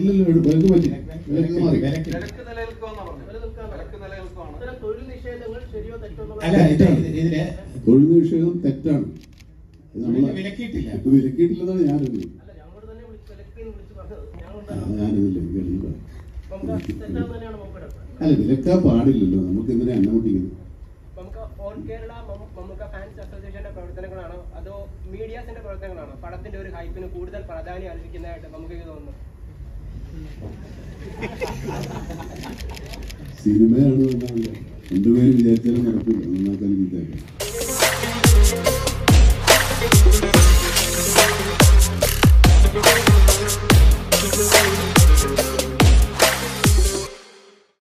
ഇല്ലല്ലോ, വിലക്ക് പറ്റി, വിലക്ക് മാറി. തൊഴിൽ നിഷേധം തെറ്റാണ്. വിലക്കിയിട്ടില്ലെന്നാണ് ഞാനറിഞ്ഞത്. അല്ല, വിലക്കാൻ പാടില്ലല്ലോ. നമുക്ക് എന്തിനാ എണ്ണ മുട്ടിക്കുന്നത്? പ്രവർത്തനങ്ങളാണോ അതോ മീഡിയാസിന്റെ പ്രവർത്തനങ്ങളാണോ പടത്തിന്റെ ഒരു ഹൈപ്പിന് കൂടുതൽ പ്രാധാന്യം അർഹിക്കുന്നതായിട്ട് നമുക്ക് തോന്നുന്നു? സിനിമയാണ് എന്നാണ് രണ്ടുപേരും വിചാരിച്ചാലും നടക്കില്ല. നന്നാക്കാൻ